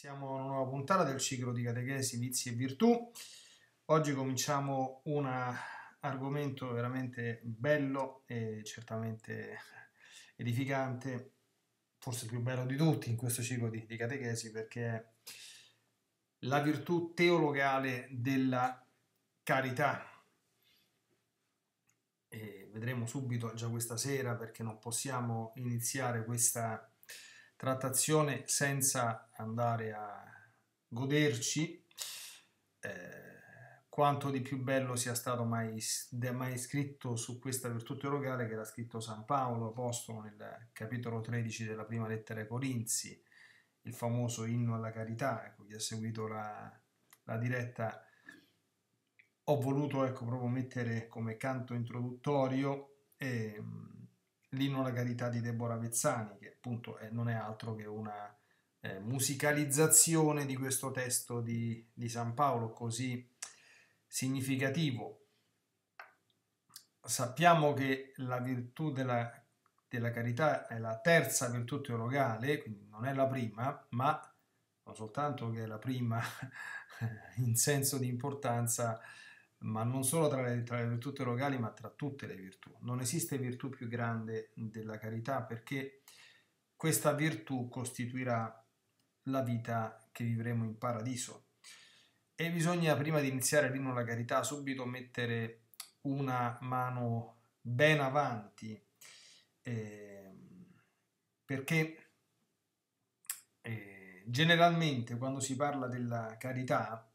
Siamo a una nuova puntata del ciclo di catechesi, vizi e virtù. Oggi cominciamo un argomento veramente bello e certamente edificante, forse il più bello di tutti in questo ciclo di catechesi, perché è la virtù teologale della carità. E vedremo subito già questa sera, perché non possiamo iniziare questa trattazione senza andare a goderci quanto di più bello sia stato mai scritto su questa virtù teologale, che l'ha scritto San Paolo Apostolo nel capitolo 13 della prima lettera ai Corinzi, il famoso inno alla carità. Ecco, chi ha seguito la diretta, ho voluto proprio mettere come canto introduttorio l'inno alla carità di Deborah Vezzani, che appunto non è altro che una musicalizzazione di questo testo di San Paolo così significativo. Sappiamo che la virtù della carità è la terza virtù teologale, quindi non è la prima, ma non soltanto che è la prima in senso di importanza, ma non solo tra le virtù teologali, ma tra tutte le virtù. Non esiste virtù più grande della carità, perché questa virtù costituirà la vita che vivremo in paradiso. E bisogna, prima di iniziare l'inno alla carità, subito mettere una mano ben avanti, perché generalmente quando si parla della carità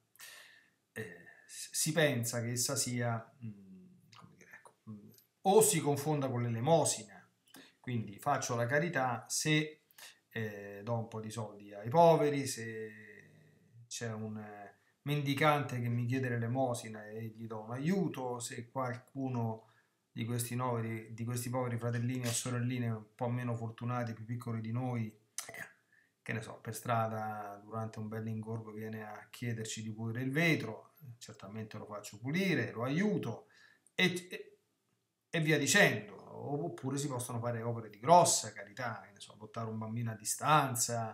si pensa che essa sia, come dire, o si confonda con l'elemosina, quindi faccio la carità se do un po' di soldi ai poveri, se c'è un mendicante che mi chiede l'elemosina e gli do un aiuto, se qualcuno di questi poveri fratellini o sorelline un po' meno fortunati, più piccoli di noi, che ne so, per strada durante un bel ingorgo viene a chiederci di pulire il vetro, certamente lo faccio pulire, lo aiuto e via dicendo. Oppure si possono fare opere di grossa carità, che ne so, adottare un bambino a distanza,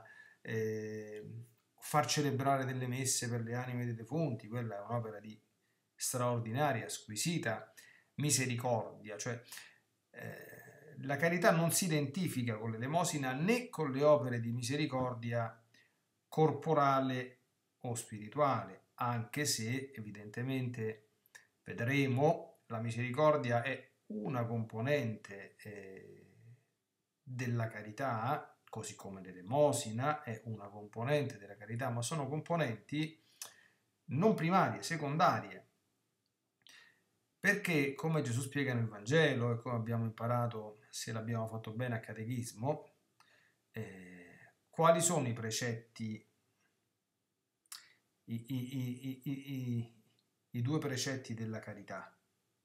far celebrare delle messe per le anime dei defunti. Quella è un'opera di straordinaria, squisita misericordia, cioè la carità non si identifica con l'elemosina né con le opere di misericordia corporale o spirituale, anche se evidentemente vedremo la misericordia è una componente della carità, così come l'elemosina è una componente della carità, ma sono componenti non primarie, secondarie. Perché, come Gesù spiega nel Vangelo e come abbiamo imparato, se l'abbiamo fatto bene a catechismo, quali sono i precetti, i due precetti della carità?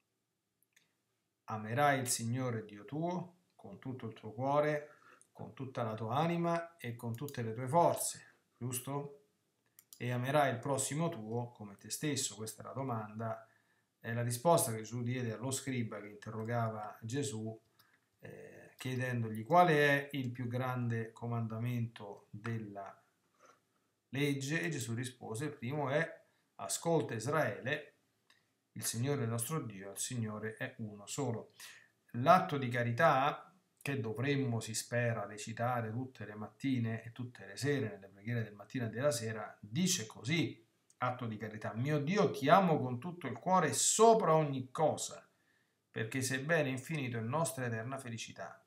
Amerai il Signore Dio tuo con tutto il tuo cuore, con tutta la tua anima e con tutte le tue forze, giusto? E amerai il prossimo tuo come te stesso. Questa è la domanda. È la risposta che Gesù diede allo scriba che interrogava Gesù, chiedendogli quale è il più grande comandamento della legge, e Gesù rispose: il primo è: ascolta Israele, il Signore nostro Dio, il Signore è uno solo. L'atto di carità che dovremmo, si spera, recitare tutte le mattine e tutte le sere nelle preghiere del mattino e della sera dice così: atto di carità: mio Dio, ti amo con tutto il cuore e sopra ogni cosa, perché sei bene infinito e nostra eterna felicità.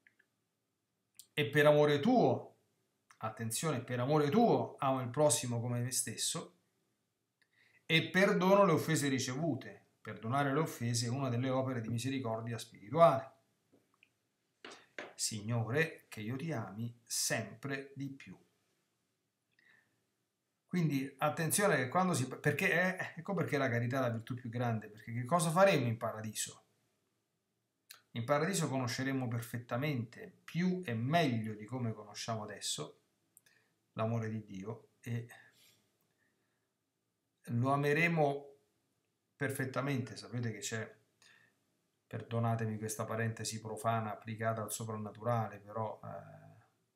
E per amore tuo, attenzione, per amore tuo amo il prossimo come me stesso e perdono le offese ricevute. Perdonare le offese è una delle opere di misericordia spirituale. Signore, che io ti ami sempre di più. Quindi attenzione che quando ecco perché la carità è la virtù più grande, perché che cosa faremo in paradiso? In paradiso conosceremo perfettamente, più e meglio di come conosciamo adesso, l'amore di Dio, e lo ameremo perfettamente. Sapete che c'è, perdonatemi questa parentesi profana applicata al soprannaturale, però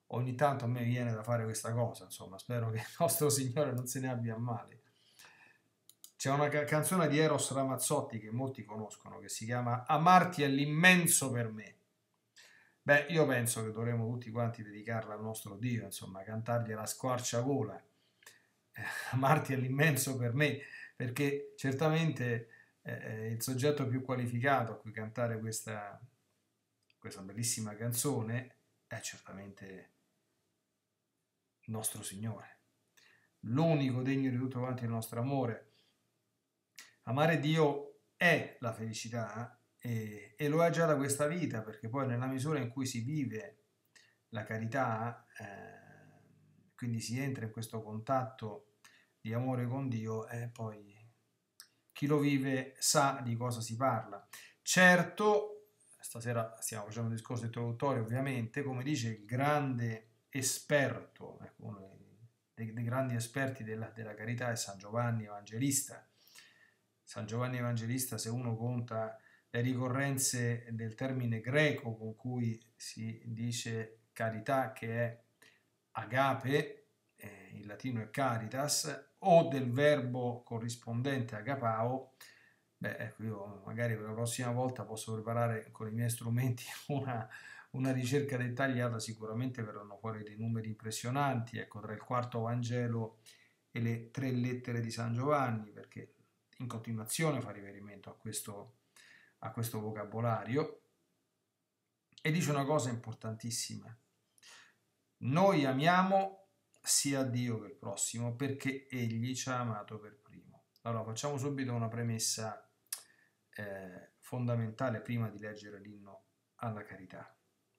ogni tanto a me viene da fare questa cosa, insomma, spero che il nostro Signore non se ne abbia a male. C'è una canzone di Eros Ramazzotti che molti conoscono, che si chiama Amarti è l'immenso per me. Beh, io penso che dovremmo tutti quanti dedicarla al nostro Dio, insomma, cantargli la squarciagola. Amarti è l'immenso per me, perché certamente il soggetto più qualificato a cui cantare questa bellissima canzone è certamente il nostro Signore, l'unico degno di tutto quanto il nostro amore. Amare Dio è la felicità e lo è già da questa vita, perché poi nella misura in cui si vive la carità, quindi si entra in questo contatto di amore con Dio, poi chi lo vive sa di cosa si parla. Certo, stasera stiamo facendo un discorso introduttorio, ovviamente, come dice il grande esperto, uno dei grandi esperti della carità è San Giovanni Evangelista. San Giovanni Evangelista, se uno conta le ricorrenze del termine greco con cui si dice carità, che è agape, in latino è caritas, o del verbo corrispondente agapao, ecco, io magari per la prossima volta posso preparare con i miei strumenti una ricerca dettagliata, sicuramente verranno fuori dei numeri impressionanti, ecco, tra il quarto Vangelo e le 3 lettere di San Giovanni, perché in continuazione fa riferimento a questo vocabolario, e dice una cosa importantissima: noi amiamo sia Dio che il prossimo perché Egli ci ha amato per primo. Allora facciamo subito una premessa fondamentale prima di leggere l'inno alla carità.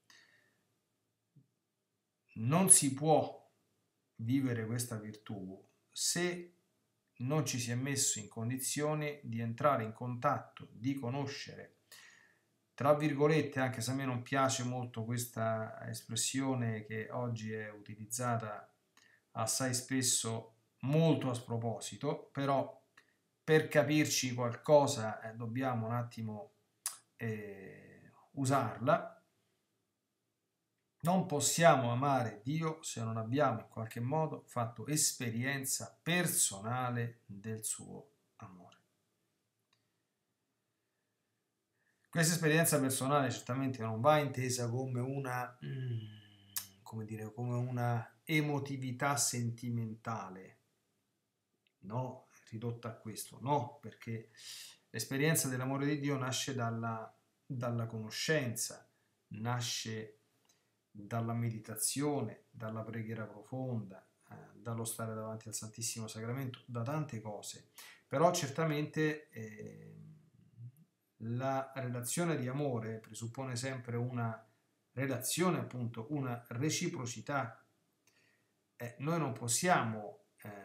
Non si può vivere questa virtù se non ci si è messo in condizione di entrare in contatto, di conoscere, tra virgolette, anche se a me non piace molto questa espressione che oggi è utilizzata assai spesso, molto a sproposito, però per capirci qualcosa dobbiamo un attimo usarla. Non possiamo amare Dio se non abbiamo in qualche modo fatto esperienza personale del suo amore. Questa esperienza personale certamente non va intesa come come una emotività sentimentale, no, ridotta a questo, no, perché l'esperienza dell'amore di Dio nasce dalla conoscenza, nasce dalla meditazione, dalla preghiera profonda, dallo stare davanti al Santissimo Sacramento, da tante cose. Però certamente la relazione di amore presuppone sempre una relazione, appunto, una reciprocità. Noi non possiamo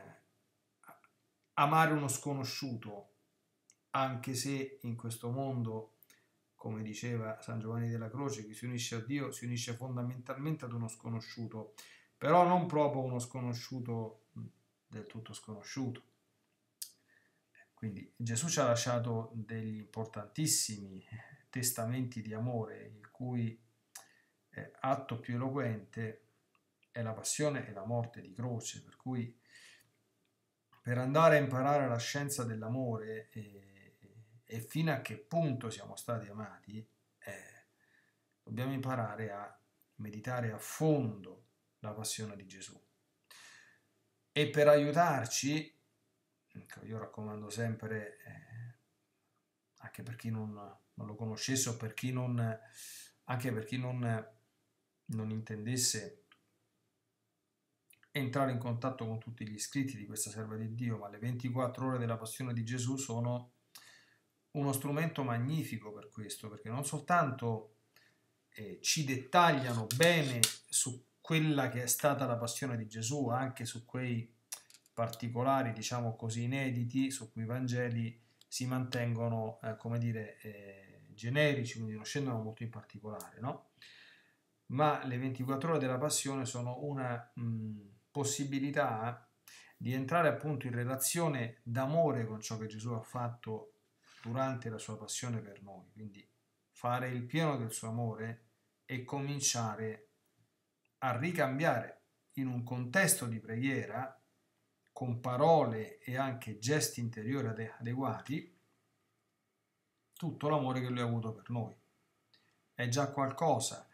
amare uno sconosciuto, anche se in questo mondo, come diceva San Giovanni della Croce, chi si unisce a Dio si unisce fondamentalmente ad uno sconosciuto, però non proprio uno sconosciuto del tutto sconosciuto. Quindi Gesù ci ha lasciato degli importantissimi testamenti di amore, il cui atto più eloquente è la passione e la morte di croce, per cui per andare a imparare la scienza dell'amore e fino a che punto siamo stati amati, dobbiamo imparare a meditare a fondo la passione di Gesù. E per aiutarci, io raccomando sempre, anche per chi non lo conoscesse o per chi anche per chi non intendesse entrare in contatto con tutti gli scritti di questa serva di Dio, ma le 24 ore della passione di Gesù sono uno strumento magnifico per questo, perché non soltanto ci dettagliano bene su quella che è stata la passione di Gesù, anche su quei particolari, diciamo così, inediti, su cui i Vangeli si mantengono, come dire, generici, quindi non scendono molto in particolare, no? Ma le 24 ore della passione sono una possibilità di entrare appunto in relazione d'amore con ciò che Gesù ha fatto durante la sua passione per noi, quindi fare il pieno del suo amore e cominciare a ricambiare in un contesto di preghiera, con parole e anche gesti interiori adeguati, tutto l'amore che lui ha avuto per noi. È già qualcosa.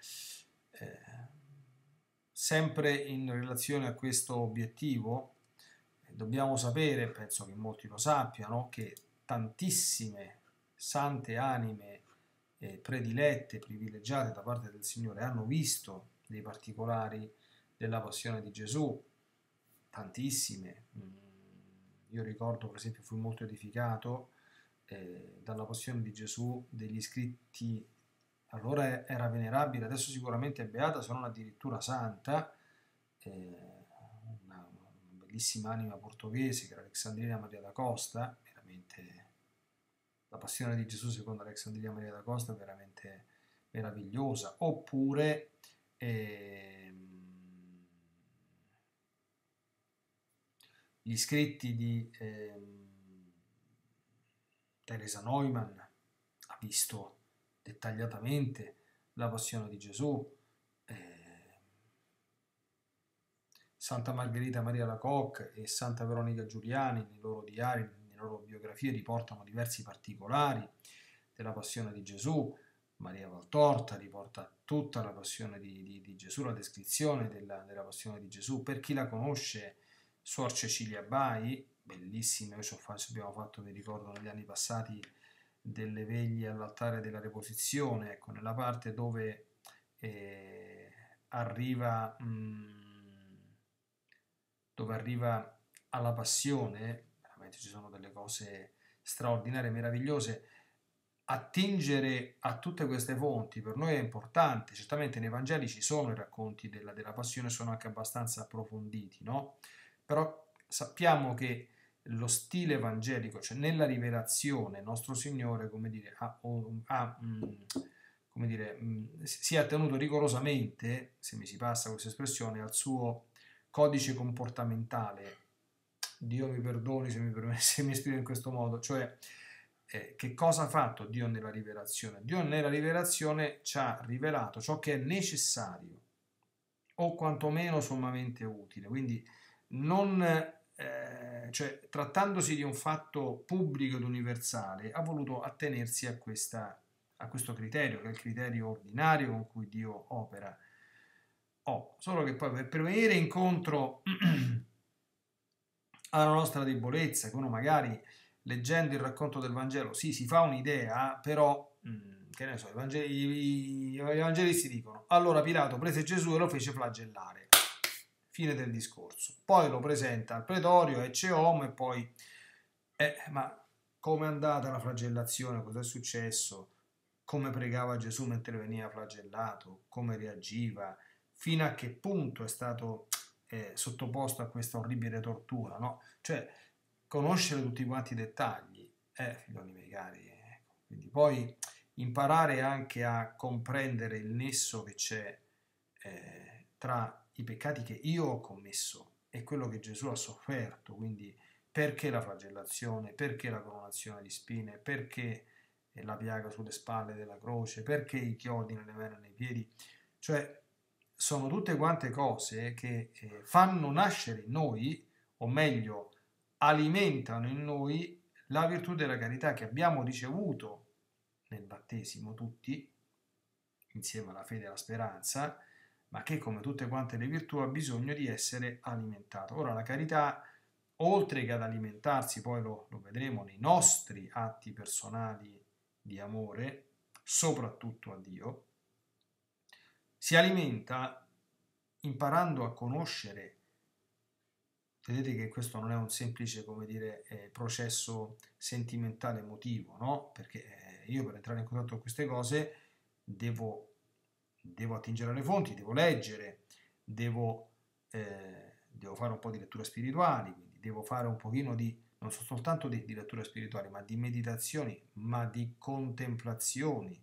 Sempre in relazione a questo obiettivo, dobbiamo sapere, penso che molti lo sappiano, che tantissime sante anime predilette, privilegiate da parte del Signore hanno visto dei particolari della passione di Gesù, tantissime. Io ricordo, per esempio, fui molto edificato dalla passione di Gesù degli scritti. Allora era venerabile, adesso sicuramente è beata, se non addirittura santa, una bellissima anima portoghese che era Alexandrina Maria da Costa, veramente la passione di Gesù secondo Alexandrina Maria da Costa è veramente meravigliosa. Oppure gli scritti di Teresa Neumann ha visto dettagliatamente la passione di Gesù. Santa Margherita Maria Lacoque e Santa Veronica Giuliani nei loro diari, nelle loro biografie riportano diversi particolari della passione di Gesù. Maria Valtorta riporta tutta la passione di Gesù, la descrizione della passione di Gesù. Per chi la conosce, Suor Cecilia Bai, bellissima, abbiamo fatto, vi ricordo, negli anni passati delle veglie all'altare della Reposizione, ecco, nella parte dove arriva alla passione, veramente ci sono delle cose straordinarie, meravigliose. Attingere a tutte queste fonti per noi è importante. Certamente nei Vangeli ci sono i racconti della passione, sono anche abbastanza approfonditi, no? Però sappiamo che lo stile evangelico, cioè nella rivelazione, nostro Signore, si è attenuto rigorosamente, se mi si passa questa espressione, al suo codice comportamentale. Dio mi perdoni se mi esprimo in questo modo, cioè che cosa ha fatto Dio nella rivelazione? Dio nella rivelazione ci ha rivelato ciò che è necessario o quantomeno sommamente utile, quindi cioè, trattandosi di un fatto pubblico ed universale, ha voluto attenersi a questo criterio, che è il criterio ordinario con cui Dio opera. Solo che poi per venire incontro alla nostra debolezza, che uno magari leggendo il racconto del Vangelo si fa un'idea, però che ne so, gli evangelisti dicono: allora Pilato prese Gesù e lo fece flagellare, fine del discorso. Poi lo presenta al pretorio, ecce homo, e poi ma come è andata la flagellazione, cosa è successo, come pregava Gesù mentre veniva flagellato, come reagiva, fino a che punto è stato sottoposto a questa orribile tortura, no? Cioè, conoscere tutti quanti i dettagli, figlioli miei cari, ecco. Quindi poi imparare anche a comprendere il nesso che c'è tra i peccati che io ho commesso e quello che Gesù ha sofferto, quindi perché la flagellazione, perché la coronazione di spine, perché la piaga sulle spalle della croce, perché i chiodi nelle mani e nei piedi, cioè sono tutte quante cose che fanno nascere in noi, o meglio, alimentano in noi la virtù della carità che abbiamo ricevuto nel battesimo tutti, insieme alla fede e alla speranza, ma che come tutte quante le virtù ha bisogno di essere alimentato. Ora la carità, oltre che ad alimentarsi, poi lo vedremo nei nostri atti personali di amore, soprattutto a Dio, si alimenta imparando a conoscere. Vedete che questo non è un semplice, come dire, processo sentimentale emotivo, no? Perché io per entrare in contatto con queste cose devo attingere alle fonti, devo leggere, devo fare un po' di letture spirituali, quindi devo fare un pochino non soltanto di letture spirituali, ma di meditazioni, ma di contemplazioni.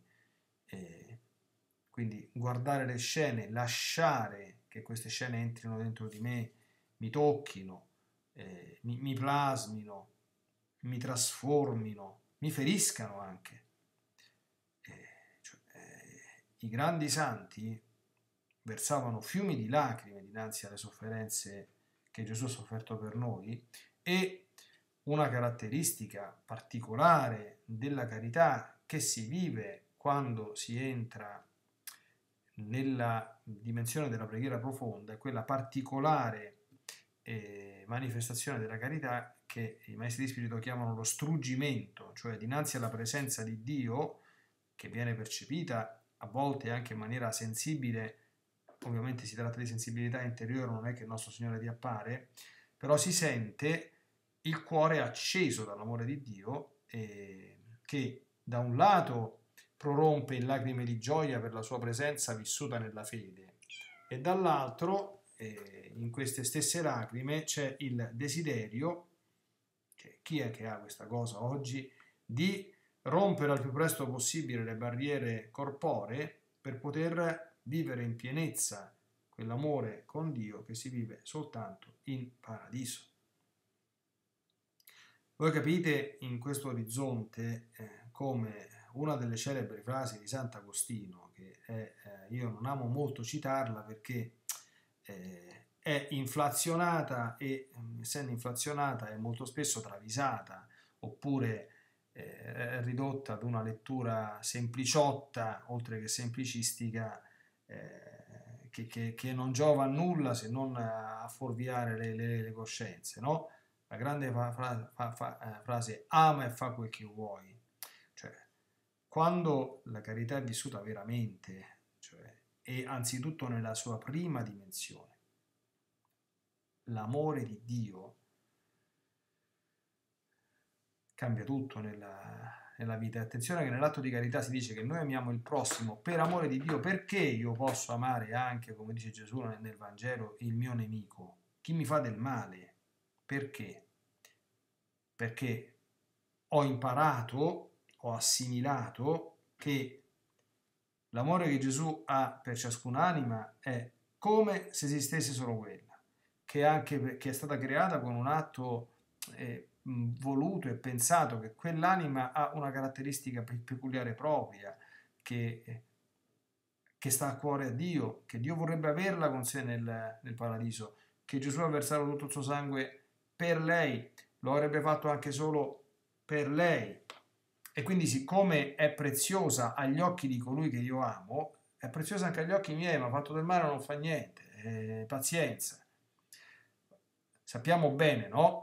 Quindi guardare le scene, lasciare che queste scene entrino dentro di me, mi tocchino, mi plasmino, mi trasformino, mi feriscano anche. I grandi santi, versavano fiumi di lacrime dinanzi alle sofferenze che Gesù ha sofferto per noi, e una caratteristica particolare della carità che si vive quando si entra nella dimensione della preghiera profonda è quella particolare manifestazione della carità che i maestri di spirito chiamano lo struggimento, cioè dinanzi alla presenza di Dio, che viene percepita a volte anche in maniera sensibile. Ovviamente si tratta di sensibilità interiore, non è che il nostro Signore ti appare, però si sente il cuore acceso dall'amore di Dio, che da un lato prorompe in lacrime di gioia per la sua presenza vissuta nella fede, e dall'altro in queste stesse lacrime c'è il desiderio, cioè, chi è che ha questa cosa oggi, di rompere al più presto possibile le barriere corporee per poter vivere in pienezza quell'amore con Dio che si vive soltanto in paradiso. Voi capite in questo orizzonte come una delle celebri frasi di Sant'Agostino, che io non amo molto citarla perché è inflazionata, e essendo inflazionata è molto spesso travisata oppure ridotta ad una lettura sempliciotta oltre che semplicistica, che non giova a nulla se non a fuorviare le coscienze, no? La grande frase ama e fa quel che vuoi, cioè quando la carità è vissuta veramente, cioè, e anzitutto nella sua prima dimensione, l'amore di Dio cambia tutto nella vita. Attenzione che nell'atto di carità si dice che noi amiamo il prossimo per amore di Dio. Perché io posso amare anche, come dice Gesù nel Vangelo, il mio nemico, chi mi fa del male? Perché? Perché ho imparato, ho assimilato che l'amore che Gesù ha per ciascun'anima è come se esistesse solo quella, che è stata creata con un atto voluto e pensato, che quell'anima ha una caratteristica peculiare propria, che sta a cuore a Dio, che Dio vorrebbe averla con sé nel paradiso, che Gesù ha versato tutto il suo sangue per lei, lo avrebbe fatto anche solo per lei, e quindi siccome è preziosa agli occhi di colui che io amo, è preziosa anche agli occhi miei, ma fatto del male non fa niente, pazienza. Sappiamo bene, no?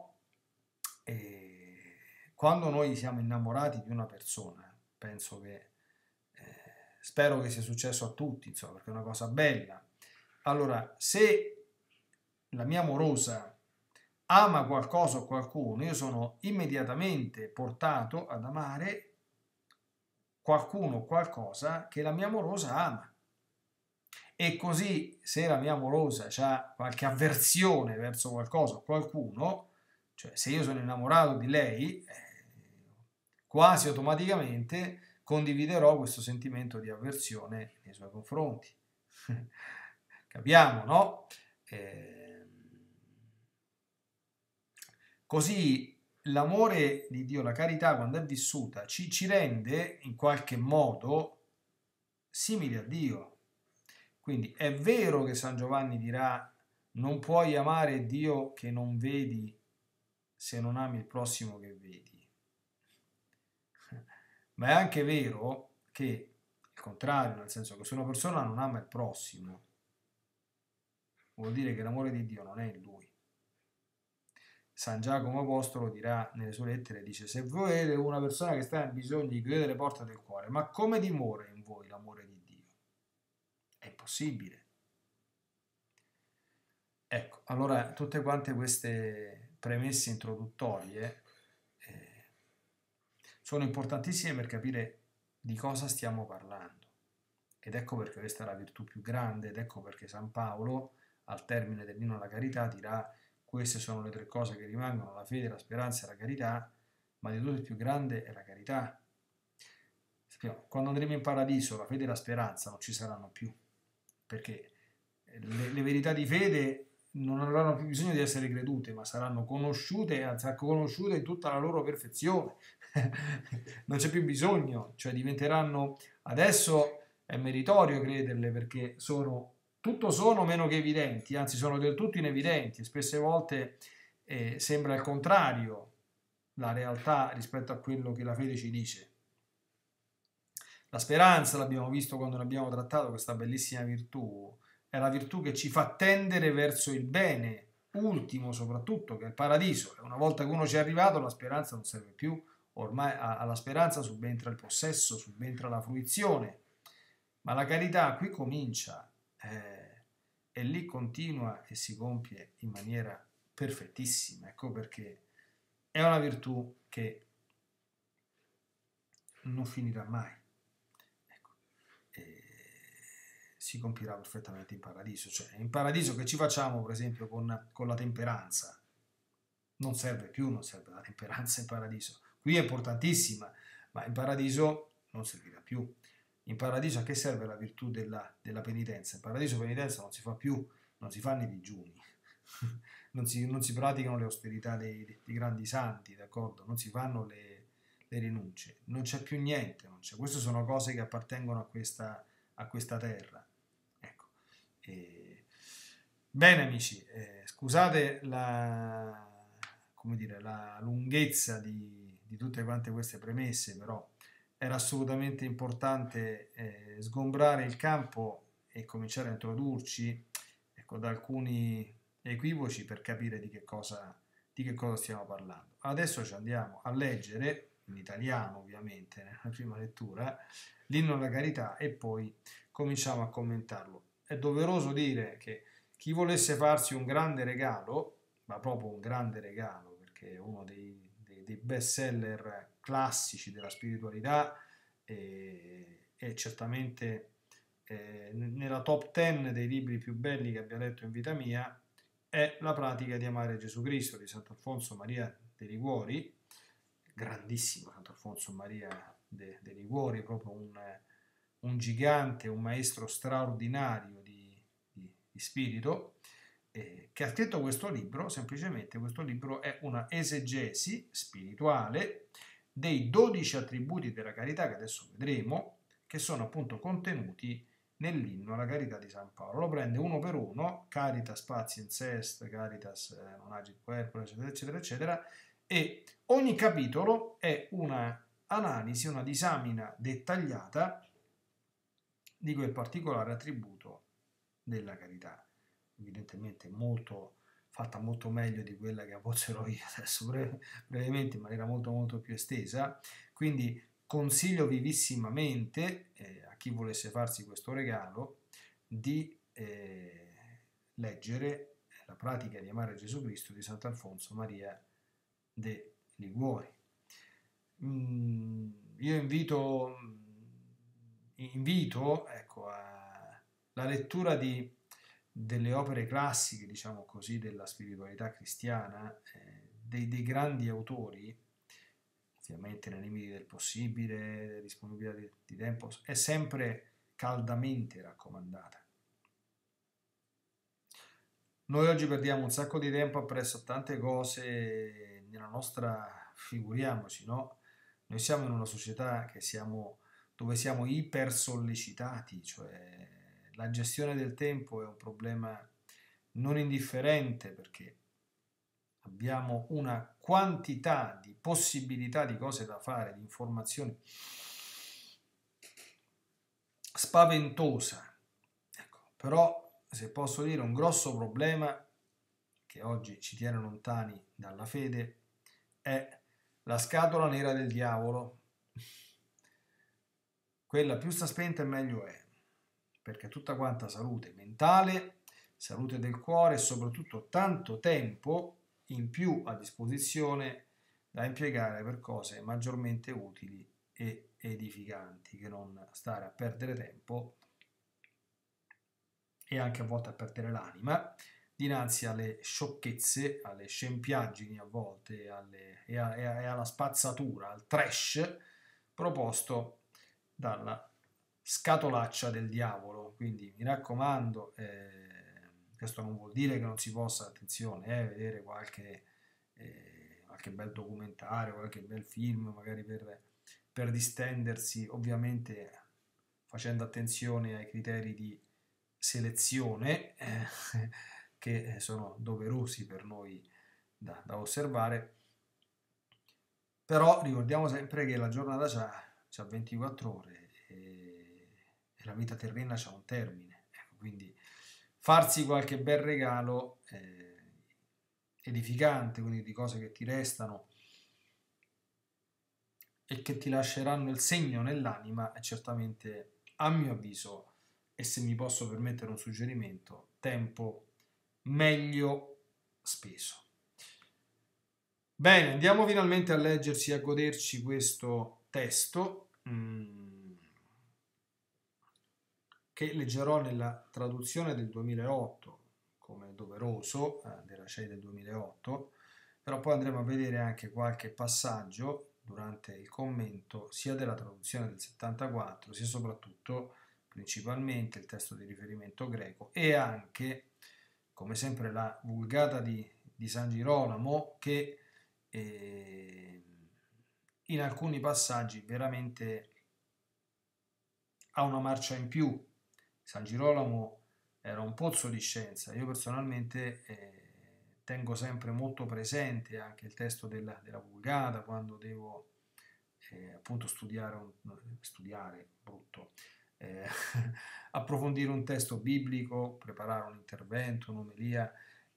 Quando noi siamo innamorati di una persona, penso che spero che sia successo a tutti, insomma, perché è una cosa bella. Allora, se la mia amorosa ama qualcosa o qualcuno, io sono immediatamente portato ad amare qualcuno o qualcosa che la mia amorosa ama. E così, se la mia amorosa ha qualche avversione verso qualcosa o qualcuno, cioè se io sono innamorato di lei, quasi automaticamente condividerò questo sentimento di avversione nei suoi confronti. Capiamo, no? Così l'amore di Dio, la carità, quando è vissuta, ci rende in qualche modo simili a Dio. Quindi è vero che San Giovanni dirà: non puoi amare Dio che non vedi se non ami il prossimo che vedi. Ma è anche vero che il contrario, nel senso che se una persona non ama il prossimo, vuol dire che l'amore di Dio non è in lui. San Giacomo Apostolo dirà nelle sue lettere, dice: se voi vedete una persona che sta in bisogno, gli chiudete le porte del cuore, ma come dimora in voi l'amore di Dio? È impossibile. Ecco, allora tutte quante queste premesse introduttorie sono importantissime per capire di cosa stiamo parlando, ed ecco perché questa è la virtù più grande, ed ecco perché San Paolo al termine dell'inno alla carità dirà: queste sono le tre cose che rimangono, la fede, la speranza e la carità, ma di tutte il più grande è la carità. Sappiamo, quando andremo in paradiso la fede e la speranza non ci saranno più, perché le verità di fede non avranno più bisogno di essere credute, ma saranno conosciute, anzi conosciute in tutta la loro perfezione. Non c'è più bisogno, cioè diventeranno, adesso è meritorio crederle perché sono tutto sono meno che evidenti, anzi sono del tutto inevidenti, spesse volte sembra il contrario la realtà rispetto a quello che la fede ci dice. La speranza, l'abbiamo visto quando ne abbiamo trattato, questa bellissima virtù, è la virtù che ci fa tendere verso il bene ultimo soprattutto, che è il paradiso. E una volta che uno ci è arrivato, la speranza non serve più, ormai alla speranza subentra il possesso, subentra la fruizione. Ma la carità qui comincia e lì continua e si compie in maniera perfettissima. Ecco perché è una virtù che non finirà mai. Ecco. Si compirà perfettamente in paradiso. Cioè, in paradiso che ci facciamo, per esempio, con la temperanza? Non serve più, non serve la temperanza in paradiso. Qui è importantissima, ma in paradiso non servirà più. In paradiso a che serve la virtù della penitenza? In paradiso penitenza non si fa più, non si fanno i digiuni, non si praticano le austerità dei grandi santi, d'accordo? Non si fanno le rinunce, non c'è più niente, non c'è. Queste sono cose che appartengono a questa terra. Ecco. Bene amici, scusate come dire, la lunghezza di tutte quante queste premesse, però era assolutamente importante sgombrare il campo e cominciare a introdurci, ecco, da alcuni equivoci per capire di che cosa stiamo parlando. Adesso ci andiamo a leggere, in italiano ovviamente, nella prima lettura, l'inno alla carità e poi cominciamo a commentarlo. È doveroso dire che chi volesse farsi un grande regalo, ma proprio un grande regalo, perché è uno dei best seller classici della spiritualità è certamente nella top 10 dei libri più belli che abbia letto in vita mia, è La pratica di amare Gesù Cristo di Sant'Alfonso Maria de' Liguori, grandissimo Sant'Alfonso Maria de' Liguori, proprio un gigante, un maestro straordinario di spirito, che ha scritto questo libro. Semplicemente questo libro è una esegesi spirituale dei 12 attributi della carità che adesso vedremo, che sono appunto contenuti nell'inno alla carità di San Paolo. Lo prende uno per uno, caritas patiens est, caritas non agit quercum, eccetera, eccetera, eccetera, e ogni capitolo è una analisi, una disamina dettagliata di quel particolare attributo della carità, evidentemente fatta molto meglio di quella che abbozzerò io adesso brevemente in maniera molto molto più estesa. Quindi consiglio vivissimamente a chi volesse farsi questo regalo di leggere La pratica di amare Gesù Cristo di Sant'Alfonso Maria de' Liguori. Io invito ecco, alla lettura delle opere classiche, diciamo così, della spiritualità cristiana, dei grandi autori, ovviamente nei limiti del possibile, disponibilità di tempo, è sempre caldamente raccomandata. Noi oggi perdiamo un sacco di tempo appresso a tante cose nella nostra, figuriamoci, no? Noi siamo in una società dove siamo iper sollecitati, cioè la gestione del tempo è un problema non indifferente perché abbiamo una quantità di possibilità di cose da fare, di informazioni spaventosa. Ecco, però se posso dire un grosso problema che oggi ci tiene lontani dalla fede è la scatola nera del diavolo. Quella più sta spenta e meglio è, perché tutta quanta salute mentale, salute del cuore e soprattutto tanto tempo in più a disposizione da impiegare per cose maggiormente utili e edificanti, che non stare a perdere tempo e anche a volte a perdere l'anima dinanzi alle sciocchezze, alle scempiaggini a volte e alla spazzatura, al trash proposto dalla scatolaccia del diavolo. Quindi mi raccomando, questo non vuol dire che non si possa, attenzione, vedere qualche bel documentario, qualche bel film, magari per distendersi, ovviamente facendo attenzione ai criteri di selezione che sono doverosi per noi da osservare, però ricordiamo sempre che la giornata c'ha 24 ore e la vita terrena c'ha un termine, ecco, quindi farsi qualche bel regalo edificante, quindi di cose che ti restano e che ti lasceranno il segno nell'anima, è certamente, a mio avviso, e se mi posso permettere un suggerimento, tempo meglio speso. Bene, andiamo finalmente a leggerci e a goderci questo testo che leggerò nella traduzione del 2008, come doveroso, della CEI del 2008, però poi andremo a vedere anche qualche passaggio durante il commento sia della traduzione del 74, sia soprattutto, principalmente, il testo di riferimento greco e anche, come sempre, la Vulgata di San Girolamo, che in alcuni passaggi veramente ha una marcia in più. San Girolamo era un pozzo di scienza. Io personalmente tengo sempre molto presente anche il testo della Vulgata quando devo appunto studiare, brutto, approfondire un testo biblico, preparare un intervento, un'omelia,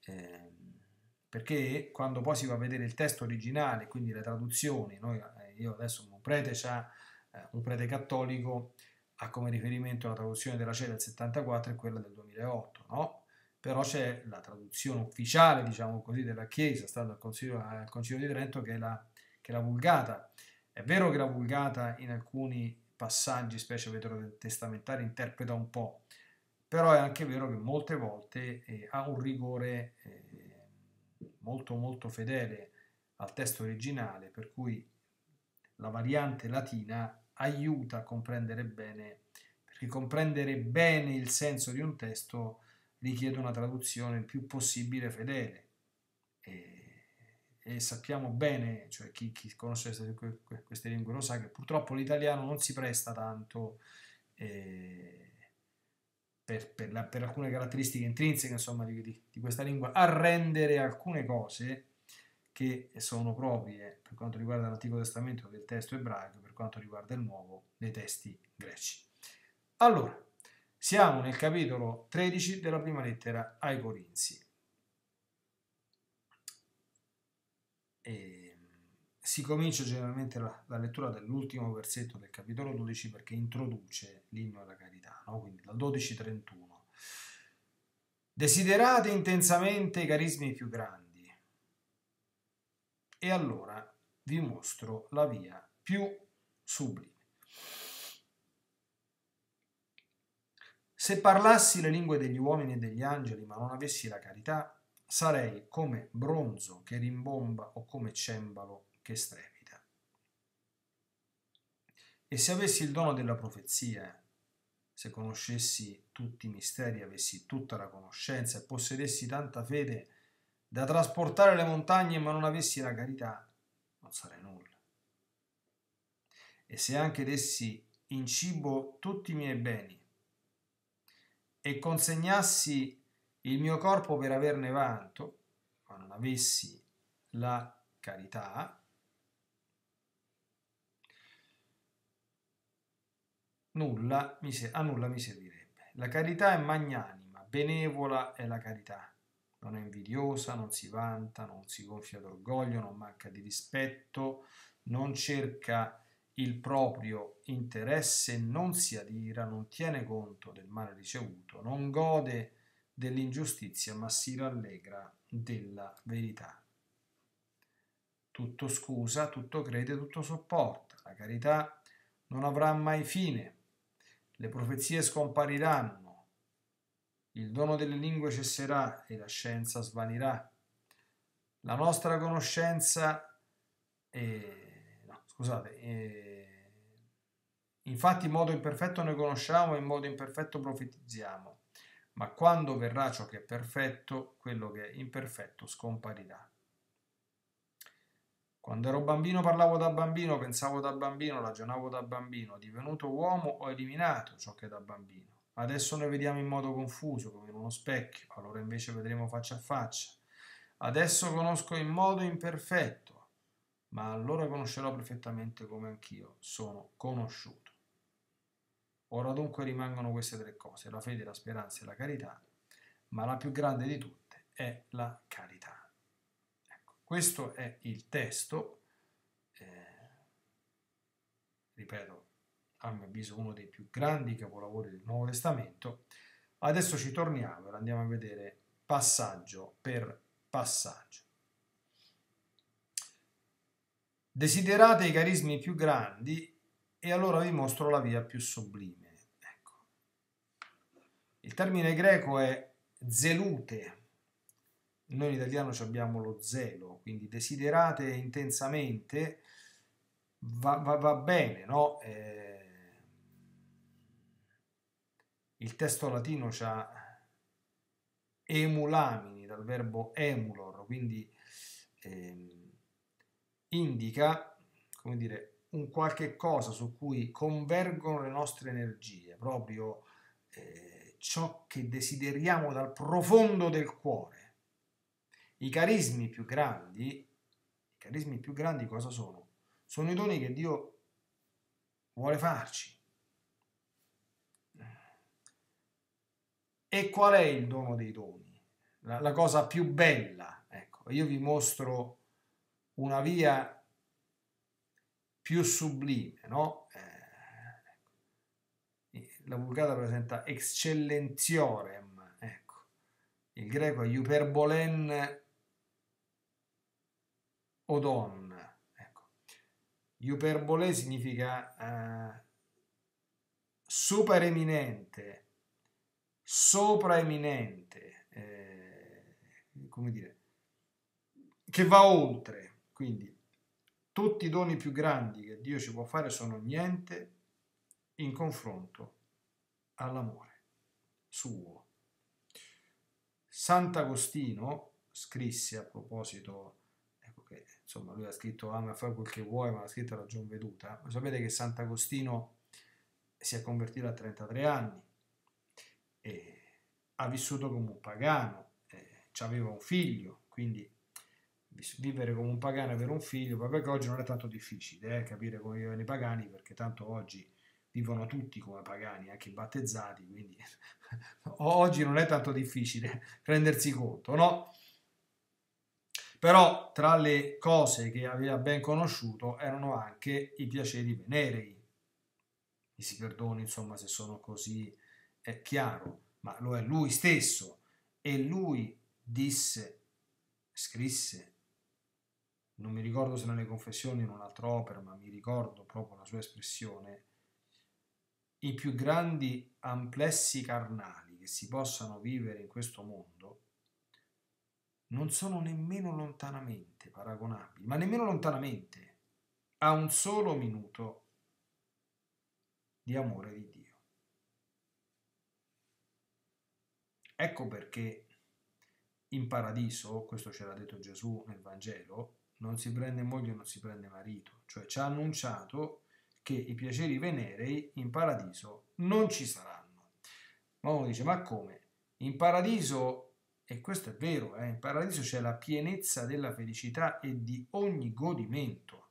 perché quando poi si va a vedere il testo originale, quindi le traduzioni, io adesso un prete cattolico ha come riferimento la traduzione della CEI del 74 e quella del 2008, no? Però c'è la traduzione ufficiale, diciamo così, della Chiesa, stata al Concilio di Trento, che è la Vulgata. È vero che la Vulgata in alcuni passaggi, specie veterotestamentari, interpreta un po', però è anche vero che molte volte ha un rigore molto molto fedele al testo originale, per cui la variante latina aiuta a comprendere bene, perché comprendere bene il senso di un testo richiede una traduzione il più possibile fedele. E sappiamo bene, cioè chi conosce queste lingue lo sa, che purtroppo l'italiano non si presta tanto per alcune caratteristiche intrinseche, insomma, di questa lingua, a rendere alcune cose che sono proprie per quanto riguarda l'Antico Testamento del testo ebraico, per quanto riguarda il Nuovo dei testi greci. Allora, siamo nel capitolo 13 della prima lettera ai Corinzi. Si comincia generalmente la lettura dell'ultimo versetto del capitolo 12 perché introduce l'inno alla carità, no? Quindi dal 12:31. Desiderate intensamente i carismi più grandi e allora vi mostro la via più sublime. Se parlassi le lingue degli uomini e degli angeli ma non avessi la carità, sarei come bronzo che rimbomba o come cembalo che strepita. E se avessi il dono della profezia, se conoscessi tutti i misteri, avessi tutta la conoscenza e possedessi tanta fede da trasportare le montagne ma non avessi la carità, non sarei nulla. E se anche dessi in cibo tutti i miei beni e consegnassi il mio corpo per averne vanto, ma non avessi la carità, a nulla mi servirebbe. La carità è magnanima, benevola è la carità. Non è invidiosa, non si vanta, non si gonfia d'orgoglio, non manca di rispetto, non cerca il proprio interesse, non si adira, non tiene conto del male ricevuto, non gode dell'ingiustizia, ma si rallegra della verità. Tutto scusa, tutto crede, tutto sopporta. La carità non avrà mai fine. Le profezie scompariranno, il dono delle lingue cesserà e la scienza svanirà. La nostra conoscenza, infatti in modo imperfetto noi conosciamo e in modo imperfetto profetizziamo, ma quando verrà ciò che è perfetto, quello che è imperfetto scomparirà. Quando ero bambino parlavo da bambino, pensavo da bambino, ragionavo da bambino, divenuto uomo ho eliminato ciò che è da bambino. Adesso noi vediamo in modo confuso, come in uno specchio, allora invece vedremo faccia a faccia. Adesso conosco in modo imperfetto, ma allora conoscerò perfettamente come anch'io sono conosciuto. Ora dunque rimangono queste tre cose, la fede, la speranza e la carità, ma la più grande di tutte è la carità. Ecco, questo è il testo, ripeto, a mio avviso uno dei più grandi capolavori del Nuovo Testamento. Adesso ci torniamo e andiamo a vedere passaggio per passaggio. Desiderate i carismi più grandi e allora vi mostro la via più sublime. Ecco. Il termine greco è zelute. Noi in italiano abbiamo lo zelo, quindi desiderate intensamente va bene, no? Il testo latino c'ha emulamini dal verbo emulor, quindi indica, come dire, un qualche cosa su cui convergono le nostre energie, proprio ciò che desideriamo dal profondo del cuore. I carismi più grandi cosa sono? Sono i doni che Dio vuole farci. E qual è il dono dei doni? La cosa più bella. Ecco, io vi mostro una via più sublime, no? La Vulgata presenta excellentiorem, ecco. Il greco è hyperbolen odon, ecco. Hyperbole significa supereminente, sopraeminente, come dire, che va oltre. Quindi tutti i doni più grandi che Dio ci può fare sono niente in confronto all'amore suo. Sant'Agostino scrisse a proposito, ecco che insomma lui ha scritto ama fare quel che vuoi, ma l'ha scritto a ragion veduta. Voi sapete che Sant'Agostino si è convertito a 33 anni e ha vissuto come un pagano, aveva un figlio, quindi vivere come un pagano e avere un figlio, proprio che oggi non è tanto difficile capire come vivono i pagani, perché tanto oggi vivono tutti come pagani, anche i battezzati, quindi oggi non è tanto difficile rendersi conto, no? Però tra le cose che aveva ben conosciuto erano anche i piaceri venerei. Mi si perdoni, insomma, se sono così chiaro, ma lo è lui stesso. E lui disse, scrisse, non mi ricordo se nelle Confessioni o in un'altra opera, ma mi ricordo proprio la sua espressione: i più grandi amplessi carnali che si possano vivere in questo mondo non sono nemmeno lontanamente paragonabili, ma nemmeno lontanamente, a un solo minuto di amore di Dio. Ecco perché in paradiso, questo ce l'ha detto Gesù nel Vangelo, non si prende moglie, non si prende marito, cioè ci ha annunciato che i piaceri venerei in paradiso non ci saranno. Ma uno dice, ma come? In paradiso, e questo è vero, in paradiso c'è la pienezza della felicità e di ogni godimento.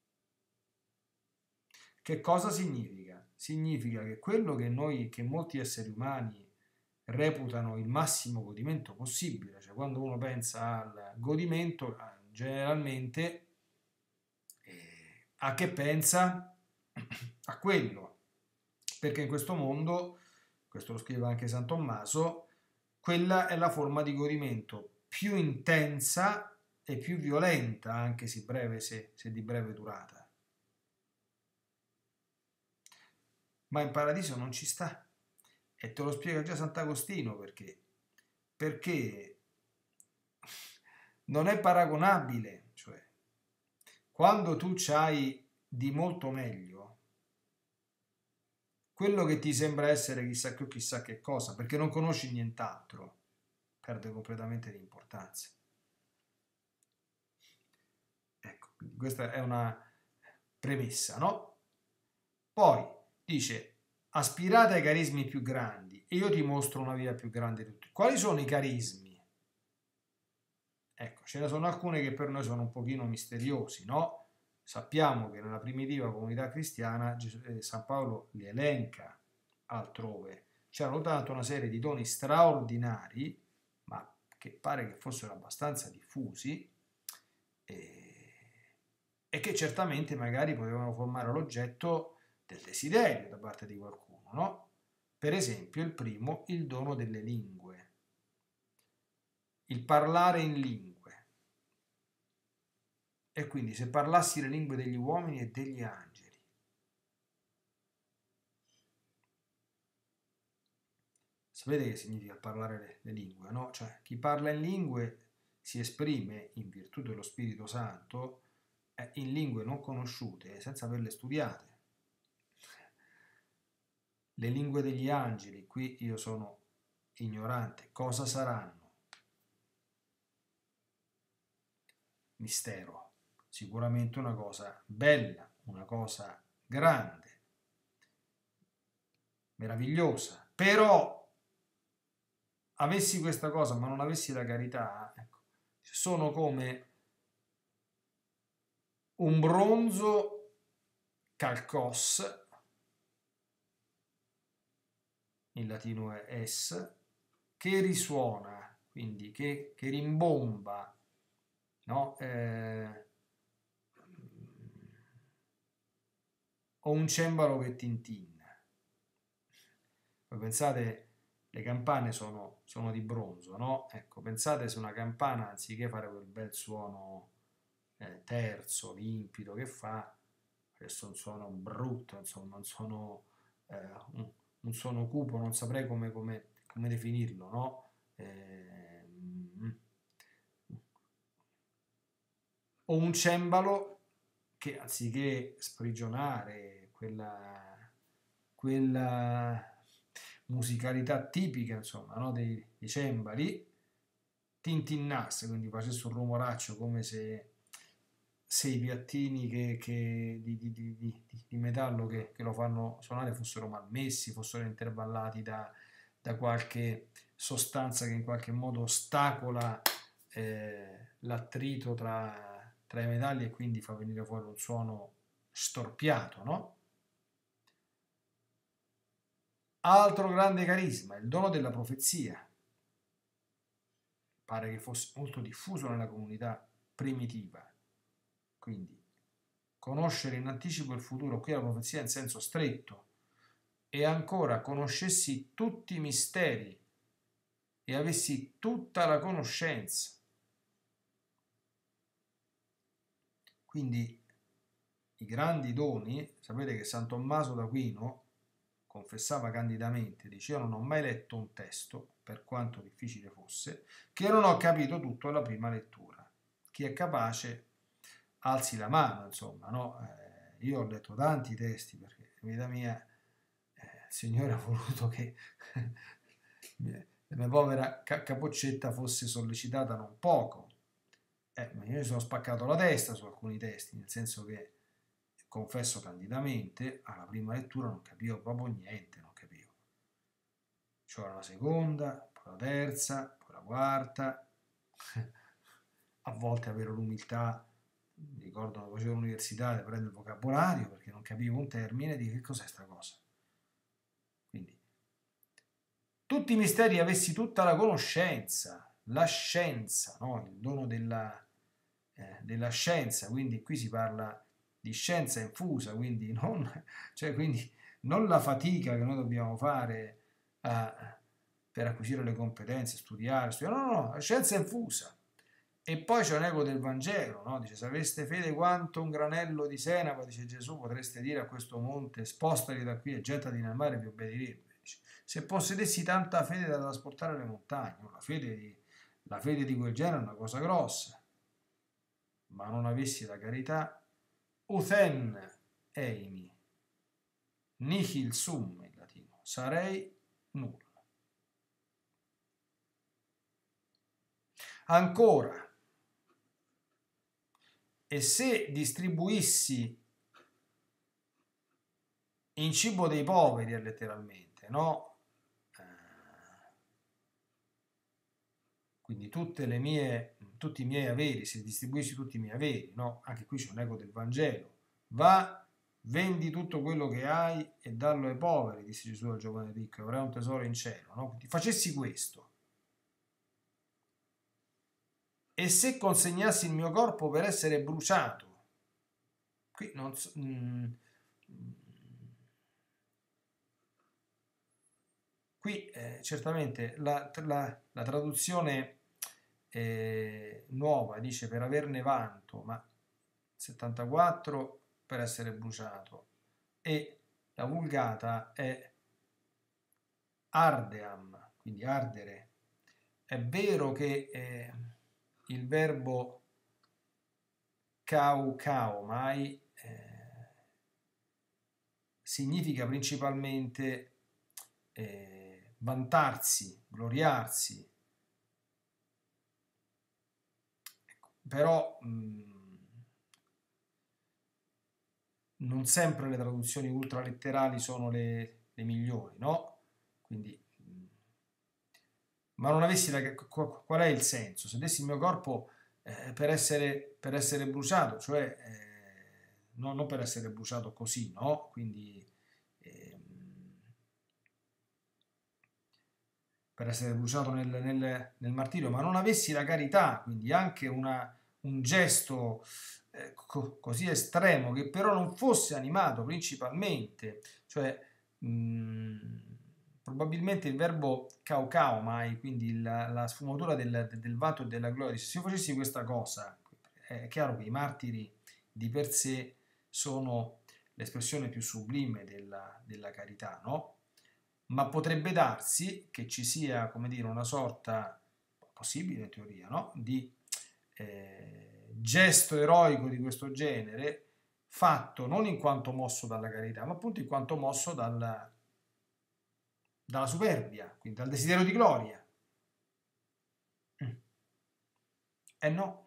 Che cosa significa? Significa che quello che molti esseri umani reputano il massimo godimento possibile, cioè quando uno pensa al godimento, generalmente a che pensa? A quello, perché in questo mondo, questo lo scrive anche San Tommaso, quella è la forma di godimento più intensa e più violenta, anche se breve, se di breve durata. Ma in paradiso non ci sta. E te lo spiega già Sant'Agostino perché non è paragonabile, cioè quando tu c'hai di molto meglio, quello che ti sembra essere chissà che o chissà che cosa, perché non conosci nient'altro, perde completamente di importanza. Ecco, questa è una premessa, no? Poi dice, aspirate ai carismi più grandi e io ti mostro una via più grande di tutti. Quali sono i carismi? Ecco, ce ne sono alcuni che per noi sono un pochino misteriosi, no? Sappiamo che nella primitiva comunità cristiana San Paolo li elenca altrove. C'erano tanto una serie di doni straordinari, ma che pare che fossero abbastanza diffusi e che certamente magari potevano formare l'oggetto del desiderio da parte di qualcuno, no? Per esempio, il primo, il dono delle lingue, il parlare in lingue. E quindi se parlassi le lingue degli uomini e degli angeli. Sapete che significa parlare le lingue, no? Cioè, chi parla in lingue si esprime in virtù dello Spirito Santo in lingue non conosciute senza averle studiate. Le lingue degli angeli, qui io sono ignorante, cosa saranno? Mistero. Sicuramente una cosa bella, una cosa grande, meravigliosa, però avessi questa cosa ma non avessi la carità, ecco, sono come un bronzo calcos, in latino è es, che risuona, quindi che rimbomba, no? O un cembalo che tintinna. Poi pensate, le campane sono di bronzo, no? Ecco, pensate se una campana, anziché fare quel bel suono terzo, limpido che fa, questo è un suono brutto, insomma, un suono, un suono cupo, non saprei come definirlo, no? O un cembalo che anziché sprigionare quella musicalità tipica, insomma, no? dei cembali, tintinnasse, quindi facesse un rumoraccio come se i piattini di metallo che lo fanno suonare fossero malmessi, fossero intervallati da qualche sostanza che in qualche modo ostacola l'attrito tra i metalli e quindi fa venire fuori un suono storpiato, no? Altro grande carisma, il dono della profezia. Pare che fosse molto diffuso nella comunità primitiva. Quindi conoscere in anticipo il futuro, qui la profezia in senso stretto, e ancora conoscessi tutti i misteri e avessi tutta la conoscenza. Quindi i grandi doni, sapete che San Tommaso d'Aquino confessava candidamente, dice: io non ho mai letto un testo, per quanto difficile fosse, che non ho capito tutto alla prima lettura. Chi è capace alzi la mano, insomma, no? Io ho letto tanti testi perché in vita mia il Signore ha voluto che la mia povera capoccetta fosse sollecitata non poco. Ma io mi sono spaccato la testa su alcuni testi, nel senso che, confesso candidamente, alla prima lettura non capivo proprio niente, non capivo. C'era la seconda, poi la terza, poi la quarta, a volte avevo l'umiltà, mi ricordo quando facevo l'università, di prendere il vocabolario perché non capivo un termine, di che cos'è sta cosa. Quindi, tutti i misteri avessi tutta la conoscenza, la scienza, no? Il dono della scienza, quindi qui si parla di scienza infusa, quindi quindi non la fatica che noi dobbiamo fare per acquisire le competenze, studiare, no, la scienza infusa. E poi c'è un eco del Vangelo, no? Dice: se aveste fede quanto un granello di senapa, dice Gesù, potreste dire a questo monte: spostati da qui e gettati nel mare, e vi obbedirebbe. Dice: se possedessi tanta fede da trasportare le montagne, la fede di quel genere è una cosa grossa, ma non avessi la carità, uthen eimi, nihil sum in latino, sarei nulla. Ancora, e se distribuissi in cibo dei poveri, è letteralmente, no? Quindi tutti i miei averi, se distribuisci tutti i miei averi, no? Anche qui c'è un eco del Vangelo. Va, vendi tutto quello che hai e dallo ai poveri, disse Gesù al giovane ricco, avrai un tesoro in cielo, no? Quindi facessi questo. E se consegnassi il mio corpo per essere bruciato, qui non so, qui certamente la traduzione nuova dice per averne vanto, ma 74 per essere bruciato, e la vulgata è ardeam, quindi ardere. È vero che il verbo kaumai significa principalmente vantarsi, gloriarsi, però non sempre le traduzioni ultraletterali sono le migliori, no? Quindi, ma non avessi qual è il senso? Se dessi il mio corpo per essere bruciato, cioè non per essere bruciato così, no? Quindi per essere bruciato nel martirio, ma non avessi la carità, quindi anche un gesto così estremo che però non fosse animato principalmente, cioè probabilmente il verbo mai, quindi la sfumatura del vanto e della gloria, se io facessi questa cosa, è chiaro che i martiri di per sé sono l'espressione più sublime della carità, no? Ma potrebbe darsi che ci sia, come dire, una sorta, possibile in teoria, no? Di gesto eroico di questo genere, fatto non in quanto mosso dalla carità, ma appunto in quanto mosso dalla superbia, quindi dal desiderio di gloria. No,